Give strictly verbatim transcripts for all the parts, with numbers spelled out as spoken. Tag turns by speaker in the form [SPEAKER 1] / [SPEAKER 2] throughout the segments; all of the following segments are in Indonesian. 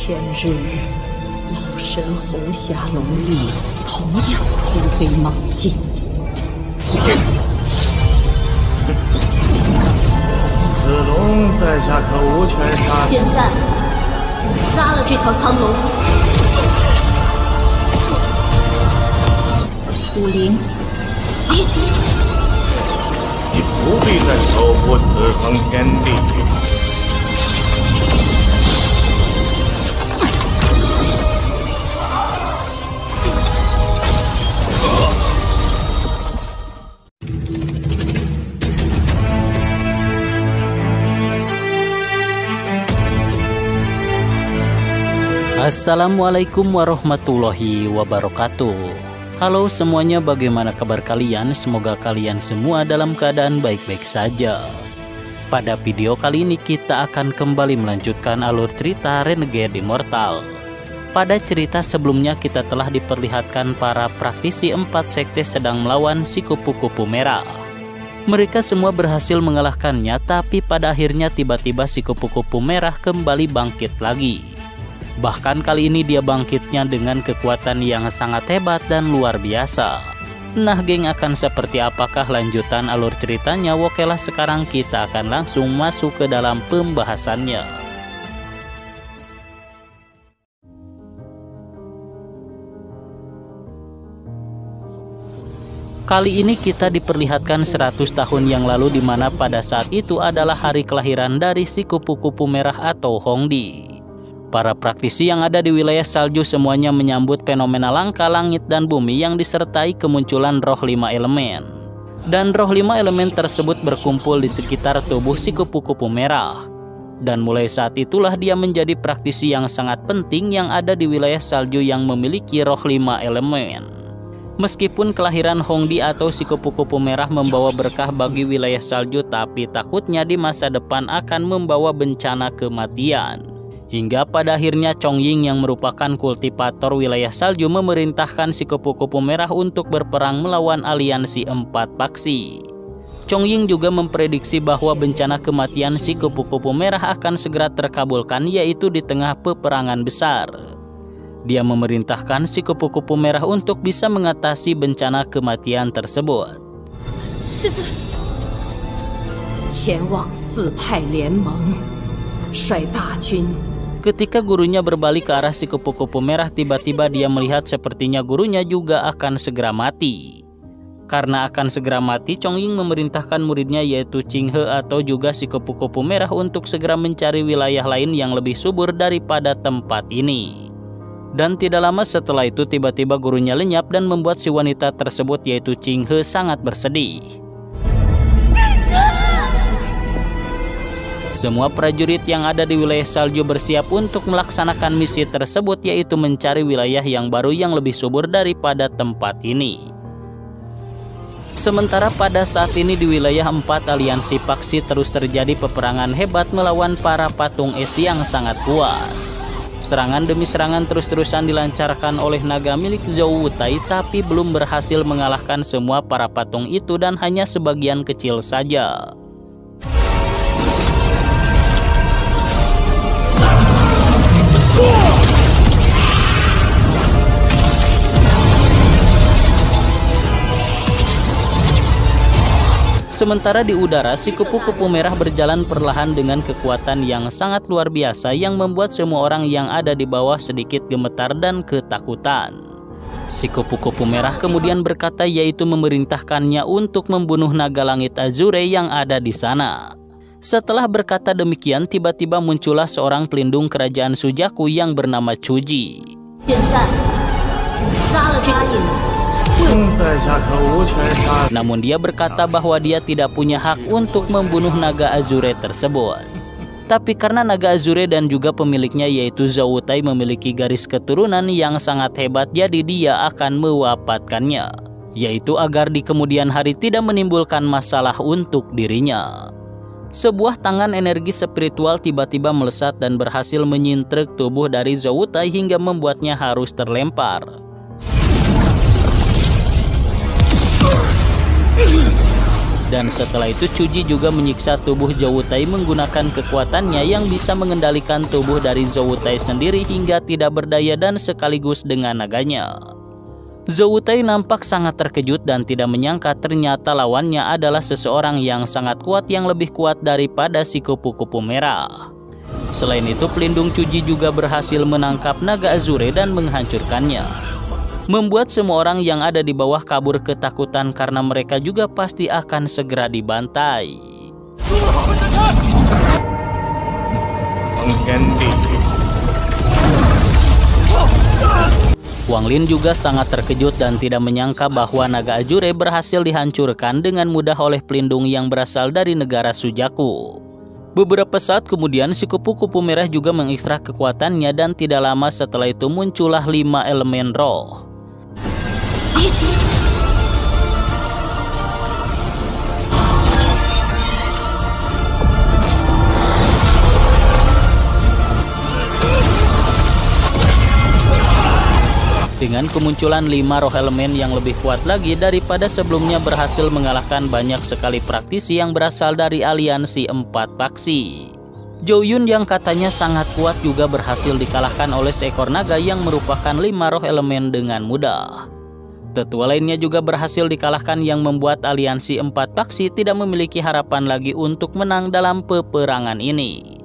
[SPEAKER 1] 前日，老神红霞龙力同样突飞猛进。
[SPEAKER 2] 子龙在下可无权杀。
[SPEAKER 1] 现在，请杀了这条苍龙。武灵，急！
[SPEAKER 2] 你不必再守护此方天地。
[SPEAKER 3] Assalamualaikum warahmatullahi wabarakatuh. Halo semuanya, bagaimana kabar kalian? Semoga kalian semua dalam keadaan baik-baik saja. Pada video kali ini kita akan kembali melanjutkan alur cerita Renegade Immortal. Pada cerita sebelumnya kita telah diperlihatkan para praktisi empat sekte sedang melawan si kupu-kupu merah. Mereka semua berhasil mengalahkannya, tapi pada akhirnya tiba-tiba si kupu-kupu merah kembali bangkit lagi. Bahkan kali ini dia bangkitnya dengan kekuatan yang sangat hebat dan luar biasa. Nah geng, akan seperti apakah lanjutan alur ceritanya? Okelah, sekarang kita akan langsung masuk ke dalam pembahasannya. Kali ini kita diperlihatkan seratus tahun yang lalu, di mana pada saat itu adalah hari kelahiran dari si kupu-kupu merah atau Hongdi. Para praktisi yang ada di wilayah salju semuanya menyambut fenomena langka langit dan bumi yang disertai kemunculan roh lima elemen. Dan roh lima elemen tersebut berkumpul di sekitar tubuh si kupu-kupu merah. Dan mulai saat itulah dia menjadi praktisi yang sangat penting yang ada di wilayah salju yang memiliki roh lima elemen. Meskipun kelahiran Hongdi atau si kupu-kupu merah membawa berkah bagi wilayah salju, tapi takutnya di masa depan akan membawa bencana kematian. Hingga pada akhirnya Chongying yang merupakan kultivator wilayah salju memerintahkan si kupu-kupu merah untuk berperang melawan aliansi empat paksi. Chongying juga memprediksi bahwa bencana kematian si kupu-kupu merah akan segera terkabulkan, yaitu di tengah peperangan besar. Dia memerintahkan si kupu-kupu merah untuk bisa mengatasi bencana kematian tersebut. Ketika gurunya berbalik ke arah si kupu-kupu merah, tiba-tiba dia melihat sepertinya gurunya juga akan segera mati. Karena akan segera mati, Chongying memerintahkan muridnya yaitu Qinghe atau juga si kupu-kupu merah untuk segera mencari wilayah lain yang lebih subur daripada tempat ini. Dan tidak lama setelah itu tiba-tiba gurunya lenyap dan membuat si wanita tersebut yaitu Qinghe sangat bersedih. Semua prajurit yang ada di wilayah salju bersiap untuk melaksanakan misi tersebut, yaitu mencari wilayah yang baru yang lebih subur daripada tempat ini. Sementara pada saat ini di wilayah empat aliansi paksi terus terjadi peperangan hebat melawan para patung es yang sangat kuat. Serangan demi serangan terus-terusan dilancarkan oleh naga milik Zhou Wutai, tapi belum berhasil mengalahkan semua para patung itu dan hanya sebagian kecil saja. Sementara di udara, si kupu-kupu merah berjalan perlahan dengan kekuatan yang sangat luar biasa yang membuat semua orang yang ada di bawah sedikit gemetar dan ketakutan. Si kupu-kupu merah kemudian berkata, yaitu memerintahkannya untuk membunuh naga langit Azure yang ada di sana. Setelah berkata demikian, tiba-tiba muncullah seorang pelindung kerajaan Sujaku yang bernama Chuji. Namun dia berkata bahwa dia tidak punya hak untuk membunuh naga Azure tersebut. Tapi karena naga Azure dan juga pemiliknya yaitu Zhou Wutai memiliki garis keturunan yang sangat hebat, jadi dia akan mewafatkannya, yaitu agar di kemudian hari tidak menimbulkan masalah untuk dirinya. Sebuah tangan energi spiritual tiba-tiba melesat dan berhasil menyintrek tubuh dari Zhou Wutai hingga membuatnya harus terlempar. Dan setelah itu Chuji juga menyiksa tubuh Zhou Wutai menggunakan kekuatannya yang bisa mengendalikan tubuh dari Zhou Wutai sendiri hingga tidak berdaya dan sekaligus dengan naganya. Zhou Wutai nampak sangat terkejut dan tidak menyangka ternyata lawannya adalah seseorang yang sangat kuat yang lebih kuat daripada si kupu-kupu merah. Selain itu pelindung Chuji juga berhasil menangkap naga Azure dan menghancurkannya, membuat semua orang yang ada di bawah kabur ketakutan karena mereka juga pasti akan segera dibantai. Wang Lin juga sangat terkejut dan tidak menyangka bahwa naga Azure berhasil dihancurkan dengan mudah oleh pelindung yang berasal dari negara Sujaku. Beberapa saat kemudian si kupu-kupu merah juga mengekstrak kekuatannya dan tidak lama setelah itu muncullah lima elemen roh. Dengan kemunculan lima roh elemen yang lebih kuat lagi daripada sebelumnya berhasil mengalahkan banyak sekali praktisi yang berasal dari aliansi empat paksi. Zhou Yun yang katanya sangat kuat juga berhasil dikalahkan oleh seekor naga yang merupakan lima roh elemen dengan mudah. Tetua lainnya juga berhasil dikalahkan yang membuat aliansi empat paksi tidak memiliki harapan lagi untuk menang dalam peperangan ini.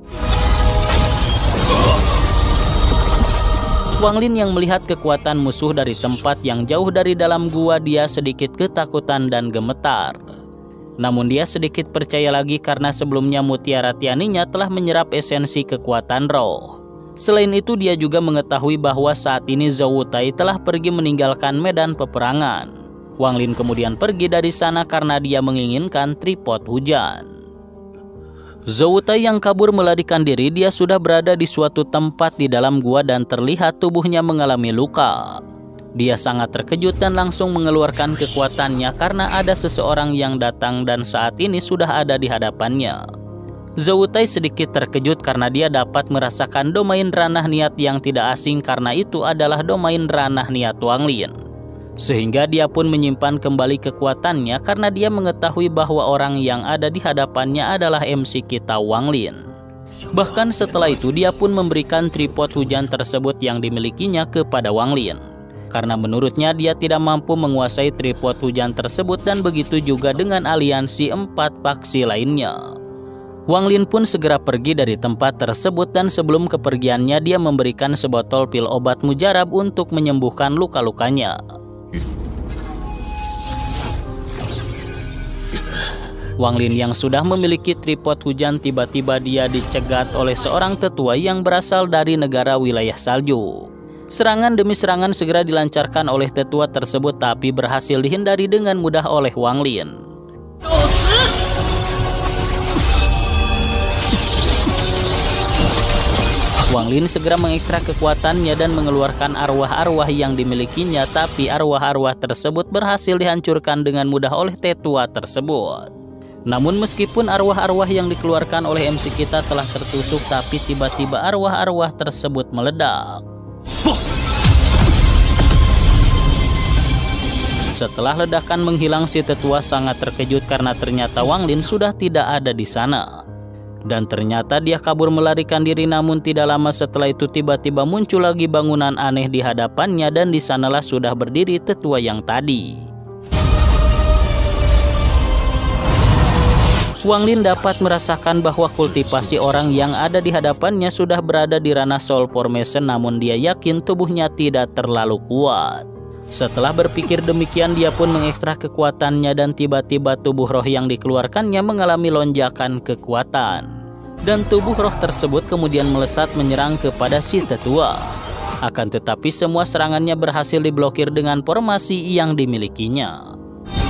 [SPEAKER 3] Wang Lin yang melihat kekuatan musuh dari tempat yang jauh dari dalam gua, dia sedikit ketakutan dan gemetar. Namun dia sedikit percaya lagi karena sebelumnya Mutiara Tianinya telah menyerap esensi kekuatan roh. Selain itu dia juga mengetahui bahwa saat ini Zhou Wutai telah pergi meninggalkan medan peperangan. Wang Lin kemudian pergi dari sana karena dia menginginkan tripod hujan. Zhou Wutai yang kabur melarikan diri, dia sudah berada di suatu tempat di dalam gua dan terlihat tubuhnya mengalami luka. Dia sangat terkejut dan langsung mengeluarkan kekuatannya karena ada seseorang yang datang dan saat ini sudah ada di hadapannya. Zhou Wutai sedikit terkejut karena dia dapat merasakan domain ranah niat yang tidak asing karena itu adalah domain ranah niat Wang Lin. Sehingga dia pun menyimpan kembali kekuatannya karena dia mengetahui bahwa orang yang ada di hadapannya adalah M C kita Wang Lin. Bahkan setelah itu dia pun memberikan tripod hujan tersebut yang dimilikinya kepada Wang Lin. Karena menurutnya dia tidak mampu menguasai tripod hujan tersebut dan begitu juga dengan aliansi empat paksi lainnya. Wang Lin pun segera pergi dari tempat tersebut dan sebelum kepergiannya dia memberikan sebotol pil obat mujarab untuk menyembuhkan luka-lukanya. Wang Lin yang sudah memiliki tripod hujan tiba-tiba dia dicegat oleh seorang tetua yang berasal dari negara wilayah salju. Serangan demi serangan segera dilancarkan oleh tetua tersebut tapi berhasil dihindari dengan mudah oleh Wang Lin. Wang Lin segera mengekstrak kekuatannya dan mengeluarkan arwah-arwah yang dimilikinya, tapi arwah-arwah tersebut berhasil dihancurkan dengan mudah oleh tetua tersebut. Namun meskipun arwah-arwah yang dikeluarkan oleh M C kita telah tertusuk, tapi tiba-tiba arwah-arwah tersebut meledak. Setelah ledakan menghilang, si tetua sangat terkejut karena ternyata Wang Lin sudah tidak ada di sana. Dan ternyata dia kabur melarikan diri, namun tidak lama setelah itu tiba-tiba muncul lagi bangunan aneh di hadapannya dan di sanalah sudah berdiri tetua yang tadi. Wang Lin dapat merasakan bahwa kultivasi orang yang ada di hadapannya sudah berada di ranah soul formation, namun dia yakin tubuhnya tidak terlalu kuat. Setelah berpikir demikian, dia pun mengekstrak kekuatannya dan tiba-tiba tubuh roh yang dikeluarkannya mengalami lonjakan kekuatan. Dan tubuh roh tersebut kemudian melesat menyerang kepada si tetua. Akan tetapi semua serangannya berhasil diblokir dengan formasi yang dimilikinya.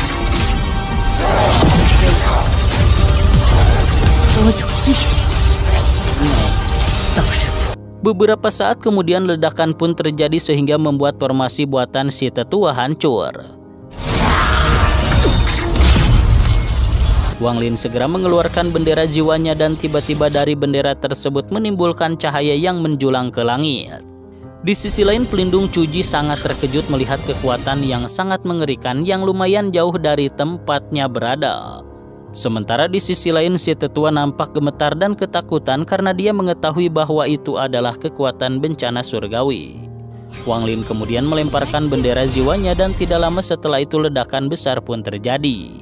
[SPEAKER 3] Beberapa saat kemudian ledakan pun terjadi sehingga membuat formasi buatan si tetua hancur. Wang Lin segera mengeluarkan bendera jiwanya dan tiba-tiba dari bendera tersebut menimbulkan cahaya yang menjulang ke langit. Di sisi lain, pelindung Chuji sangat terkejut melihat kekuatan yang sangat mengerikan yang lumayan jauh dari tempatnya berada. Sementara di sisi lain, si tetua nampak gemetar dan ketakutan karena dia mengetahui bahwa itu adalah kekuatan bencana surgawi. Wang Lin kemudian melemparkan bendera jiwanya dan tidak lama setelah itu ledakan besar pun terjadi.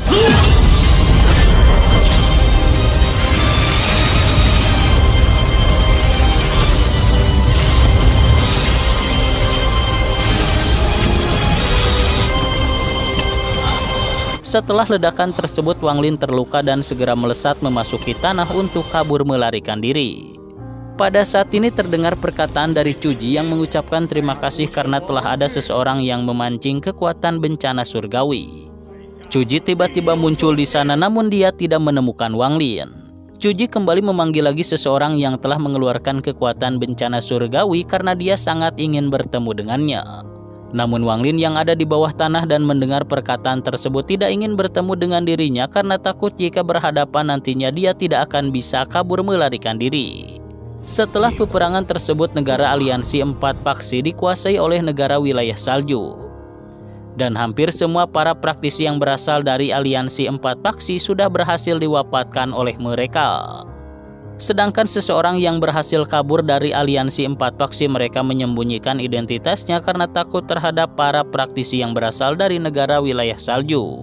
[SPEAKER 3] Setelah ledakan tersebut, Wang Lin terluka dan segera melesat memasuki tanah untuk kabur melarikan diri. Pada saat ini terdengar perkataan dari Chuji yang mengucapkan terima kasih karena telah ada seseorang yang memancing kekuatan bencana surgawi. Chuji tiba-tiba muncul di sana namun dia tidak menemukan Wang Lin. Chuji kembali memanggil lagi seseorang yang telah mengeluarkan kekuatan bencana surgawi karena dia sangat ingin bertemu dengannya. Namun Wang Lin yang ada di bawah tanah dan mendengar perkataan tersebut tidak ingin bertemu dengan dirinya karena takut jika berhadapan nantinya dia tidak akan bisa kabur melarikan diri. Setelah peperangan tersebut, negara aliansi empat faksi dikuasai oleh negara wilayah salju. Dan hampir semua para praktisi yang berasal dari aliansi empat faksi sudah berhasil diwafatkan oleh mereka. Sedangkan seseorang yang berhasil kabur dari aliansi empat faksi, mereka menyembunyikan identitasnya karena takut terhadap para praktisi yang berasal dari negara wilayah salju.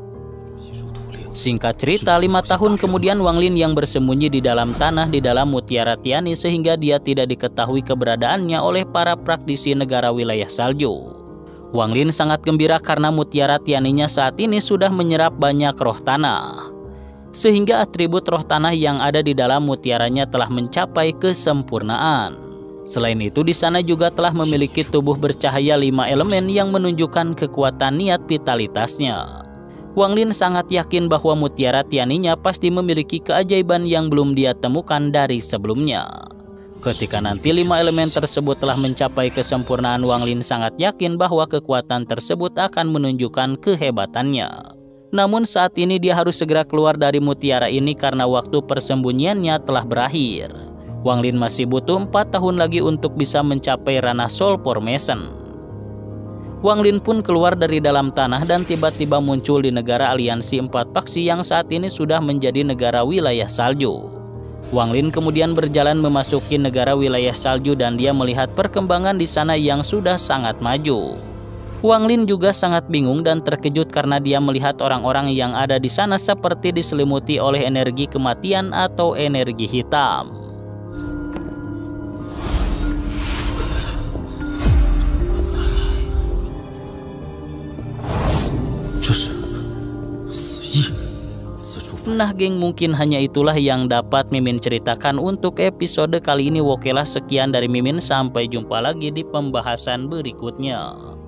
[SPEAKER 3] Singkat cerita, lima tahun kemudian Wang Lin yang bersembunyi di dalam tanah di dalam Mutiara Tiani sehingga dia tidak diketahui keberadaannya oleh para praktisi negara wilayah salju. Wang Lin sangat gembira karena Mutiara Tianinya saat ini sudah menyerap banyak roh tanah, sehingga atribut roh tanah yang ada di dalam mutiaranya telah mencapai kesempurnaan. Selain itu, di sana juga telah memiliki tubuh bercahaya lima elemen yang menunjukkan kekuatan niat vitalitasnya. Wang Lin sangat yakin bahwa Mutiara Tianinya pasti memiliki keajaiban yang belum dia temukan dari sebelumnya. Ketika nanti lima elemen tersebut telah mencapai kesempurnaan, Wang Lin sangat yakin bahwa kekuatan tersebut akan menunjukkan kehebatannya. Namun saat ini dia harus segera keluar dari mutiara ini karena waktu persembunyiannya telah berakhir. Wang Lin masih butuh empat tahun lagi untuk bisa mencapai ranah Soul Formation. Wang Lin pun keluar dari dalam tanah dan tiba-tiba muncul di negara aliansi empat faksi yang saat ini sudah menjadi negara wilayah salju. Wang Lin kemudian berjalan memasuki negara wilayah salju dan dia melihat perkembangan di sana yang sudah sangat maju. Wang Lin juga sangat bingung dan terkejut karena dia melihat orang-orang yang ada di sana seperti diselimuti oleh energi kematian atau energi hitam. Nah geng, mungkin hanya itulah yang dapat Mimin ceritakan untuk episode kali ini. Okelah, sekian dari Mimin, sampai jumpa lagi di pembahasan berikutnya.